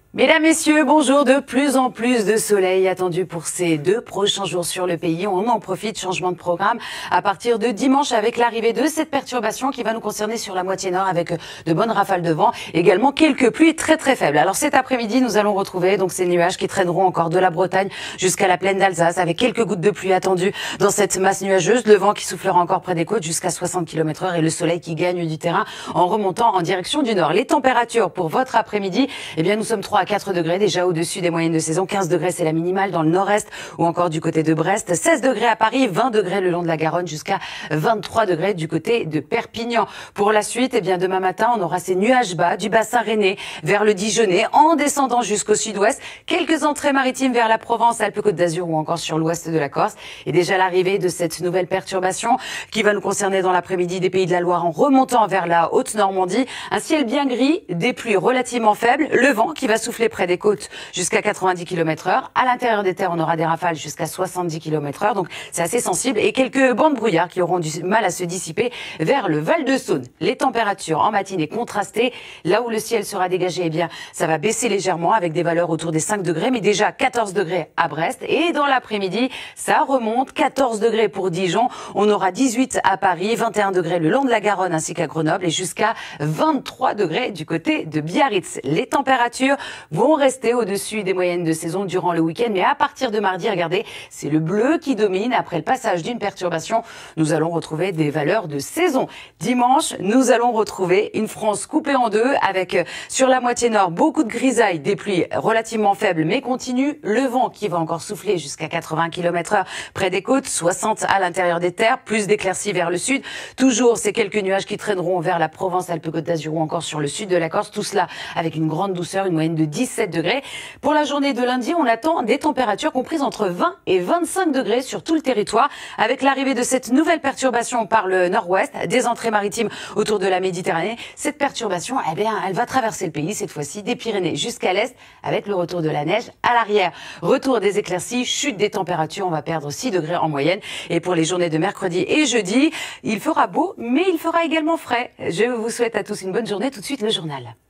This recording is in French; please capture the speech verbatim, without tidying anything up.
Mesdames, Messieurs, bonjour. De plus en plus de soleil attendu pour ces deux prochains jours sur le pays. On en profite, changement de programme à partir de dimanche avec l'arrivée de cette perturbation qui va nous concerner sur la moitié nord avec de bonnes rafales de vent. Également quelques pluies très très faibles. Alors cet après-midi, nous allons retrouver donc ces nuages qui traîneront encore de la Bretagne jusqu'à la plaine d'Alsace avec quelques gouttes de pluie attendues dans cette masse nuageuse. Le vent qui soufflera encore près des côtes jusqu'à soixante kilomètres heure et le soleil qui gagne du terrain en remontant en direction du nord. Les températures pour votre après-midi, eh bien nous sommes trois à quatre degrés déjà au-dessus des moyennes de saison. quinze degrés c'est la minimale dans le nord-est ou encore du côté de Brest. seize degrés à Paris, vingt degrés le long de la Garonne jusqu'à vingt-trois degrés du côté de Perpignan. Pour la suite, eh bien demain matin, on aura ces nuages bas du bassin rennais vers le Dijonais en descendant jusqu'au sud-ouest. Quelques entrées maritimes vers la Provence, Alpes-Côte d'Azur ou encore sur l'ouest de la Corse. Et déjà l'arrivée de cette nouvelle perturbation qui va nous concerner dans l'après-midi des Pays de la Loire en remontant vers la Haute-Normandie. Un ciel bien gris, des pluies relativement faibles, le vent qui va souffler près des côtes jusqu'à quatre-vingt-dix kilomètres heure. À l'intérieur des terres, on aura des rafales jusqu'à soixante-dix kilomètres heure. Donc, c'est assez sensible. Et quelques bancs de brouillard qui auront du mal à se dissiper vers le Val-de-Saône. Les températures en matinée contrastées. Là où le ciel sera dégagé, eh bien, ça va baisser légèrement avec des valeurs autour des cinq degrés. Mais déjà quatorze degrés à Brest. Et dans l'après-midi, ça remonte. quatorze degrés pour Dijon. On aura dix-huit à Paris, vingt et un degrés le long de la Garonne ainsi qu'à Grenoble et jusqu'à vingt-trois degrés du côté de Biarritz. Les températures vont rester au-dessus des moyennes de saison durant le week-end. Mais à partir de mardi, regardez, c'est le bleu qui domine. Après le passage d'une perturbation, nous allons retrouver des valeurs de saison. Dimanche, nous allons retrouver une France coupée en deux avec euh, sur la moitié nord beaucoup de grisailles, des pluies relativement faibles mais continues. Le vent qui va encore souffler jusqu'à quatre-vingts kilomètres heure près des côtes, soixante à l'intérieur des terres, plus d'éclaircies vers le sud. Toujours ces quelques nuages qui traîneront vers la Provence, Alpes-Côte d'Azur ou encore sur le sud de la Corse. Tout cela avec une grande douceur, une moyenne de dix-sept degrés. Pour la journée de lundi, on attend des températures comprises entre vingt et vingt-cinq degrés sur tout le territoire. Avec l'arrivée de cette nouvelle perturbation par le nord-ouest, des entrées maritimes autour de la Méditerranée, cette perturbation, eh bien, elle va traverser le pays, cette fois-ci des Pyrénées jusqu'à l'est, avec le retour de la neige à l'arrière. Retour des éclaircies, chute des températures, on va perdre six degrés en moyenne. Et pour les journées de mercredi et jeudi, il fera beau, mais il fera également frais. Je vous souhaite à tous une bonne journée. Tout de suite, le journal.